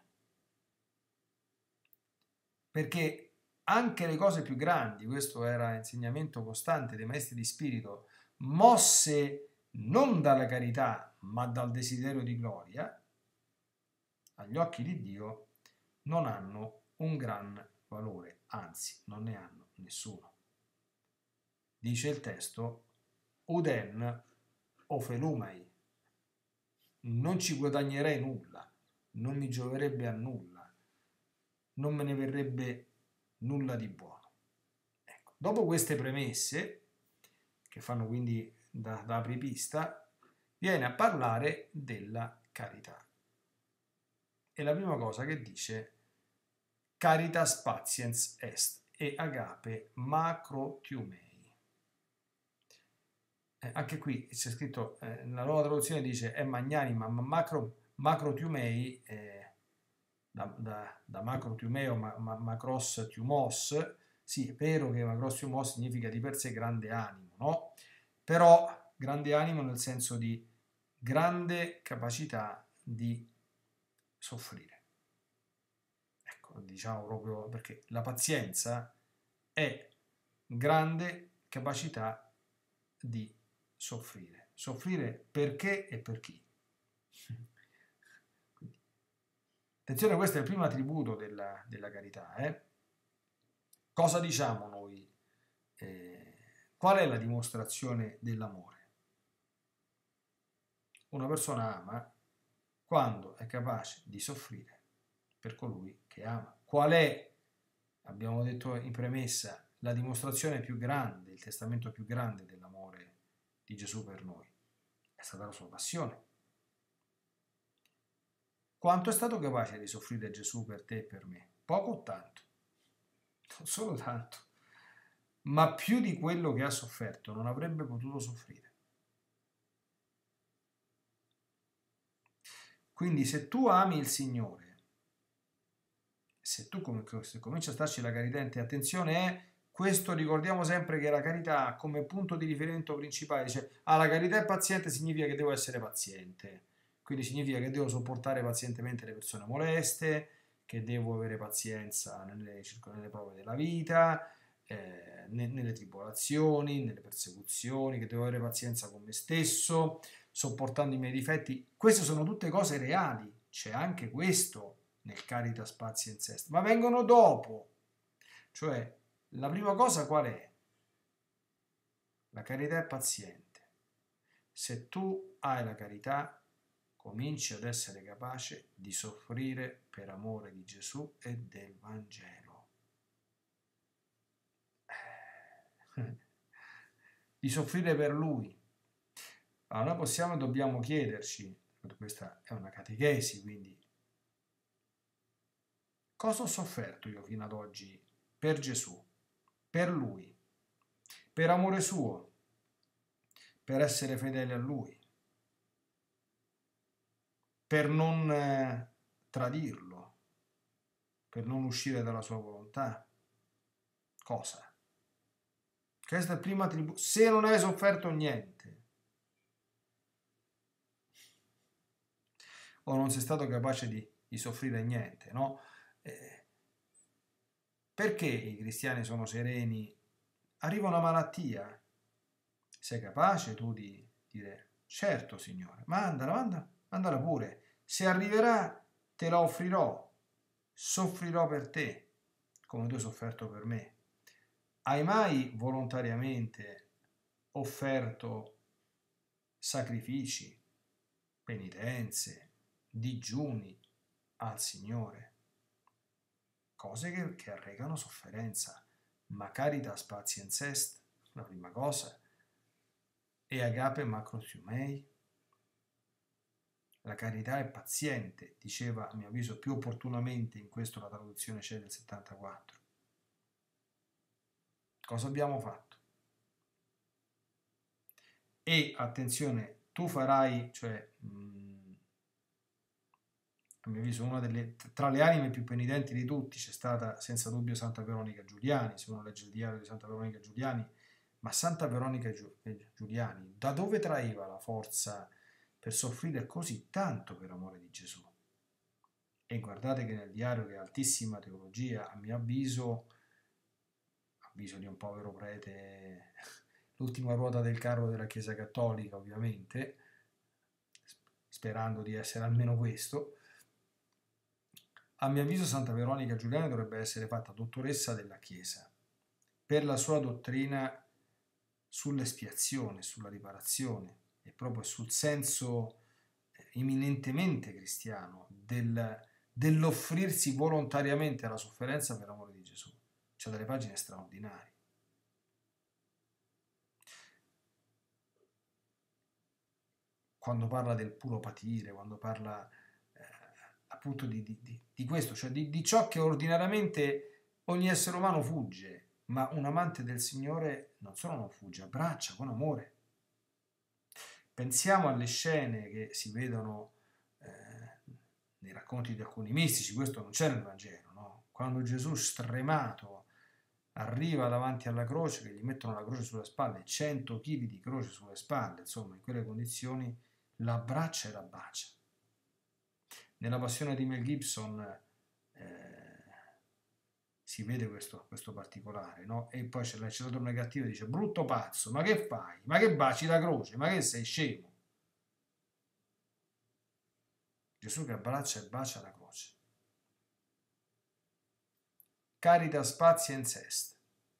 perché anche le cose più grandi, questo era insegnamento costante dei maestri di spirito, mosse non dalla carità, ma dal desiderio di gloria, agli occhi di Dio non hanno un gran valore, anzi non ne hanno nessuno. Dice il testo, uden o felumai, non ci guadagnerei nulla, non mi gioverebbe a nulla, non me ne verrebbe nulla di buono. Ecco, dopo queste premesse, che fanno quindi da apripista, viene a parlare della carità. E la prima cosa che dice, caritas patiens est e agape macrotiumei. Anche qui c'è scritto, la nuova traduzione dice è magnanima, ma macrotiumei, da macrotiumeo, macros tiumos, sì, è vero che macros tiumos significa di per sé grande animo, no? Però grande animo nel senso di grande capacità di soffrire. Ecco, diciamo proprio perché la pazienza è grande capacità di soffrire. Soffrire perché e per chi. Quindi, attenzione, questo è il primo attributo della carità. Cosa diciamo noi? Qual è la dimostrazione dell'amore? Una persona ama quando è capace di soffrire per colui che ama. Qual è, abbiamo detto in premessa, la dimostrazione più grande, il testamento più grande dell'amore di Gesù per noi? È stata la sua passione. Quanto è stato capace di soffrire Gesù per te e per me? Poco o tanto? Non solo tanto, ma più di quello che ha sofferto non avrebbe potuto soffrire. Quindi se tu ami il Signore, se comincia a starci la carità in te, attenzione, questo ricordiamo sempre che la carità come punto di riferimento principale, dice, la carità è paziente significa che devo essere paziente, quindi significa che devo sopportare pazientemente le persone moleste, che devo avere pazienza nelle prove della vita, nelle tribolazioni, nelle persecuzioni, che devo avere pazienza con me stesso, sopportando i miei difetti. Queste sono tutte cose reali, c'è anche questo nel Caritas Patiens Est, ma vengono dopo. Cioè, la prima cosa qual è? La carità è paziente. Se tu hai la carità, cominci ad essere capace di soffrire per amore di Gesù e del Vangelo. Di soffrire per Lui. Allora noi possiamo e dobbiamo chiederci, questa è una catechesi, quindi cosa ho sofferto io fino ad oggi per Gesù, per Lui, per amore suo, per essere fedele a Lui, per non tradirlo, per non uscire dalla sua volontà. Cosa? Questo è il primo attributo. Se non hai sofferto niente, o non sei stato capace di soffrire niente, no? Perché i cristiani sono sereni? Arriva una malattia, sei capace tu di dire certo Signore, mandala pure, se arriverà te la offrirò, soffrirò per te come tu hai sofferto per me. Hai mai volontariamente offerto sacrifici, penitenze, digiuni al Signore? Cose che arrecano sofferenza, ma caritas patiens est, la prima cosa, e agape macros mei. La carità è paziente, diceva a mio avviso più opportunamente in questo la traduzione CE del 74. Cosa abbiamo fatto? E attenzione, tu farai, cioè a mio avviso una tra le anime più penitenti di tutti c'è stata senza dubbio Santa Veronica Giuliani, se uno legge il diario di Santa Veronica Giuliani, ma Santa Veronica Giuliani da dove traeva la forza per soffrire così tanto per amore di Gesù? E guardate che nel diario, che è altissima teologia, a mio avviso di un povero prete, l'ultima ruota del carro della Chiesa Cattolica, ovviamente, sperando di essere almeno questo, a mio avviso Santa Veronica Giuliani dovrebbe essere fatta dottoressa della Chiesa per la sua dottrina sull'espiazione, sulla riparazione e proprio sul senso eminentemente cristiano dell'offrirsi volontariamente alla sofferenza per amore di Gesù. C'è delle pagine straordinarie. Quando parla del puro patire, quando parla appunto di questo, cioè di ciò che ordinariamente ogni essere umano fugge, ma un amante del Signore non solo non fugge, abbraccia con amore. Pensiamo alle scene che si vedono nei racconti di alcuni mistici, questo non c'è nel Vangelo, no? Quando Gesù stremato arriva davanti alla croce, che gli mettono la croce sulle spalle, 100 kg di croce sulle spalle, insomma in quelle condizioni l'abbraccia e la bacia. Nella Passione di Mel Gibson si vede questo particolare, no? E poi c'è l'acceleratore negativo e dice brutto pazzo, ma che fai? Ma che baci la croce? Ma che sei scemo? Gesù che abbraccia e bacia la croce. Caritas patiens est.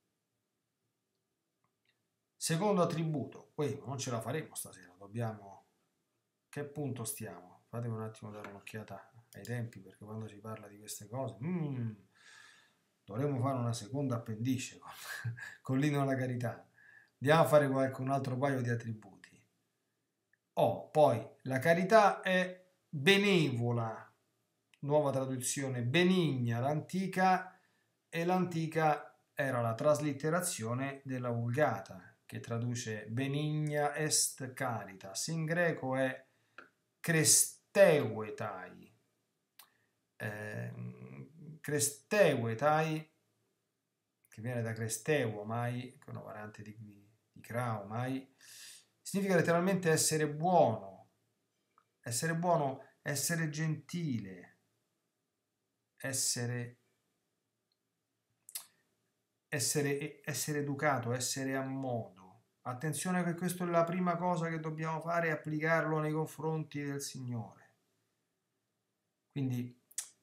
Secondo attributo, non ce la faremo stasera, dobbiamo... Che punto stiamo? Fatemi un attimo dare un'occhiata ai tempi, perché quando si parla di queste cose dovremmo fare una seconda appendice con l'inno alla carità. Andiamo a fare un altro paio di attributi. Poi la carità è benevola, nuova traduzione benigna, l'antica, e l'antica era la traslitterazione della Vulgata, che traduce benigna est caritas, in greco è cresteuetai, cresteuetai, che viene da cresteuo mai, che è una variante di crao mai, significa letteralmente essere buono, essere gentile, essere essere educato, essere a modo. Attenzione che questa è la prima cosa che dobbiamo fare, applicarlo nei confronti del Signore. Quindi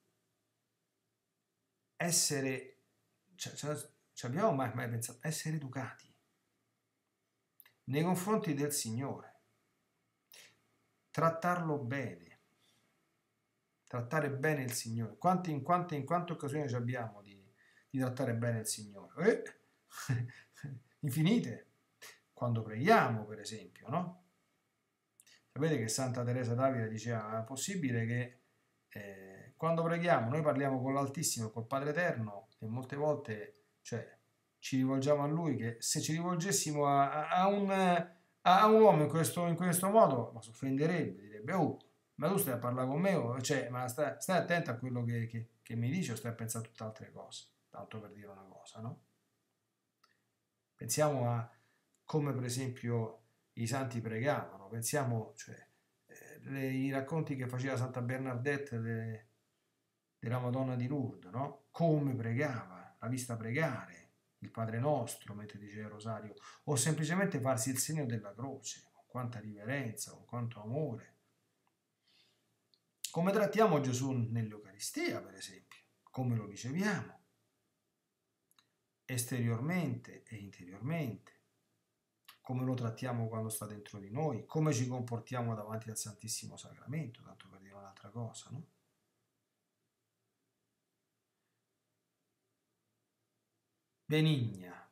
essere, ci abbiamo mai pensato, essere educati nei confronti del Signore, trattarlo bene, trattare bene il Signore. In quante occasioni ci abbiamo di trattare bene il Signore? Infinite. Quando preghiamo, per esempio, no? Sapete che Santa Teresa d'Avila diceva: è possibile che quando preghiamo noi parliamo con l'Altissimo e col Padre Eterno, e molte volte, cioè, ci rivolgiamo a Lui, che se ci rivolgessimo a un uomo in questo modo, ma si offenderebbe, direbbe: oh, ma tu stai a parlare con me, cioè, ma stai attento a quello che mi dici, o stai a pensare a tutte altre cose, tanto per dire una cosa, no? Pensiamo a come, per esempio, i santi pregavano, pensiamo, cioè, i racconti che faceva Santa Bernadette della Madonna di Lourdes, no? Come pregava, l'ha vista pregare, il Padre Nostro mentre diceva il Rosario, o semplicemente farsi il segno della croce, con quanta riverenza, con quanto amore. Come trattiamo Gesù nell'Eucaristia, per esempio, come lo riceviamo, esteriormente e interiormente, come lo trattiamo quando sta dentro di noi, come ci comportiamo davanti al Santissimo Sacramento, tanto per dire un'altra cosa, no? Benigna.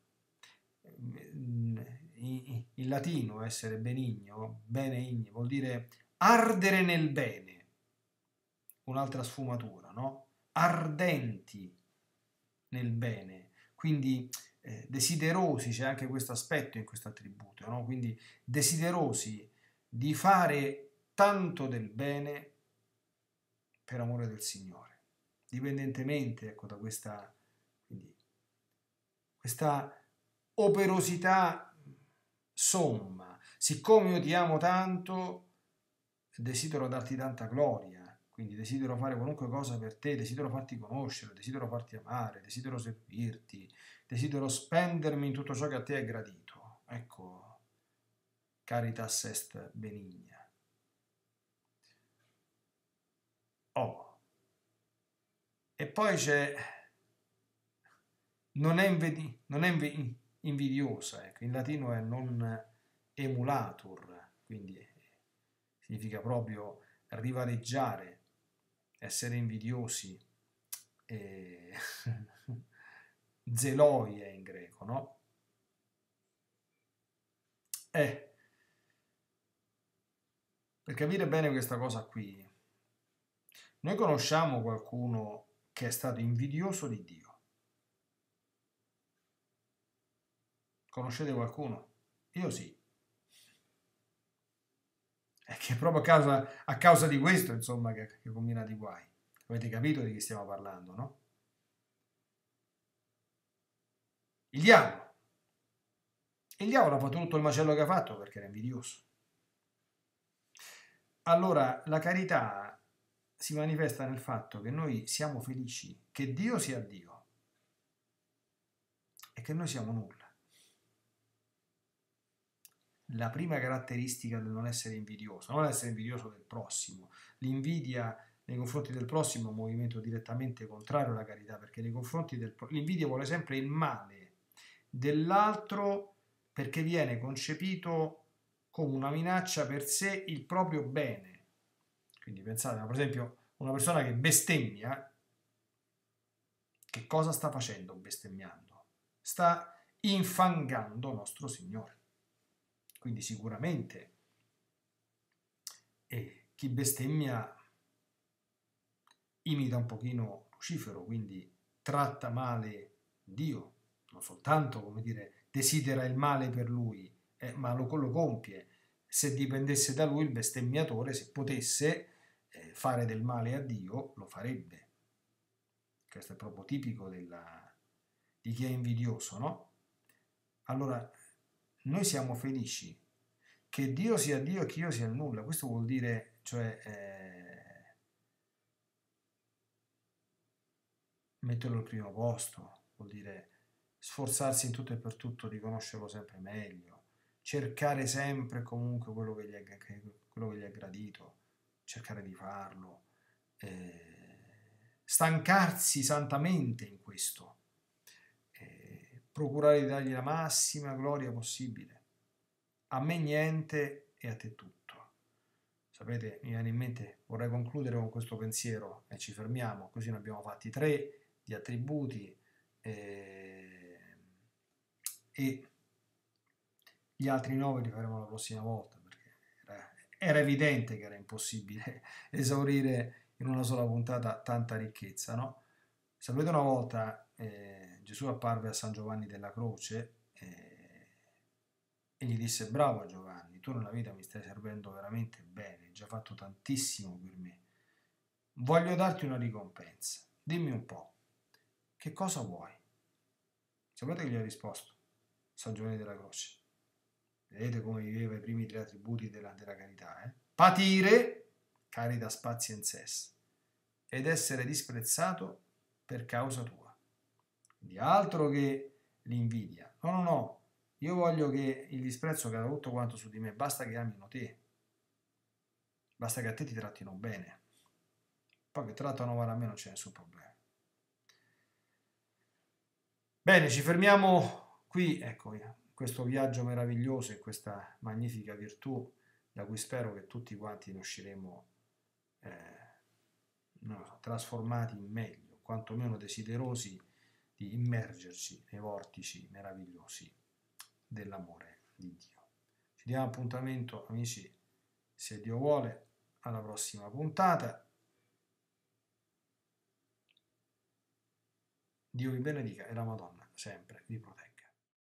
In latino essere benigno, benigni, vuol dire ardere nel bene, un'altra sfumatura, no? Ardenti nel bene, quindi desiderosi, c'è anche questo aspetto in questo attributo, no? Quindi desiderosi di fare tanto del bene per amore del Signore, dipendentemente, ecco, da questa operosità somma. Siccome io ti amo tanto, desidero darti tanta gloria, quindi desidero fare qualunque cosa per te, desidero farti conoscere, desidero farti amare, desidero servirti, desidero spendermi in tutto ciò che a te è gradito. Ecco, caritas est benigna. Oh. E poi c'è non è invidiosa, ecco. In latino è non emulatur, quindi significa proprio rivaleggiare, essere invidiosi, e zeloie in greco, no? Per capire bene questa cosa qui, noi conosciamo qualcuno che è stato invidioso di Dio. Conoscete qualcuno? Io sì. È che è proprio a causa di questo, insomma, che combina di guai. Avete capito di chi stiamo parlando, no? Il diavolo. Il diavolo ha fatto tutto il macello che ha fatto perché era invidioso. Allora, la carità si manifesta nel fatto che noi siamo felici che Dio sia Dio e che noi siamo nulla. La prima caratteristica del non essere invidioso, non essere invidioso del prossimo. L'invidia nei confronti del prossimo è un movimento direttamente contrario alla carità, perché nei confronti l'invidia vuole sempre il male dell'altro, perché viene concepito come una minaccia per sé il proprio bene. Quindi pensate, per esempio, una persona che bestemmia, che cosa sta facendo bestemmiando? Sta infangando nostro Signore. Quindi sicuramente chi bestemmia imita un pochino Lucifero, quindi tratta male Dio, non soltanto, come dire, desidera il male per lui, ma lo compie. Se dipendesse da lui, il bestemmiatore, se potesse fare del male a Dio, lo farebbe. Questo è proprio tipico di chi è invidioso, no? Allora, noi siamo felici che Dio sia Dio e che io sia il nulla. Questo vuol dire, cioè, metterlo al primo posto, vuol dire sforzarsi in tutto e per tutto di conoscerlo sempre meglio, cercare sempre comunque quello che gli è gradito, cercare di farlo, stancarsi santamente in questo, procurare di dargli la massima gloria possibile. A me niente e a te tutto. Sapete, mi viene in mente, vorrei concludere con questo pensiero e ci fermiamo, così ne abbiamo fatti 3 di attributi e gli altri 9 li faremo la prossima volta, perché era evidente che era impossibile esaurire in una sola puntata tanta ricchezza, no? Sapete, una volta Gesù apparve a San Giovanni della Croce e gli disse: bravo Giovanni, tu nella vita mi stai servendo veramente bene, hai già fatto tantissimo per me, voglio darti una ricompensa, dimmi un po', che cosa vuoi? Sapete che gli ha risposto San Giovanni della Croce? Vedete come viveva i primi 3 attributi della carità, eh? Patire, caritas patiens es, ed essere disprezzato per causa tua. Di altro che l'invidia. No, io voglio che il disprezzo cada tutto quanto su di me, basta che amino te, basta che a te ti trattino bene, poi che trattano male a me non c'è nessun problema. Bene, ci fermiamo qui, ecco, questo viaggio meraviglioso e questa magnifica virtù da cui spero che tutti quanti ne usciremo trasformati in meglio, quantomeno desiderosi di immergerci nei vortici meravigliosi dell'amore di Dio. Ci diamo appuntamento, amici, se Dio vuole, alla prossima puntata. Dio vi benedica e la Madonna sempre vi protegga.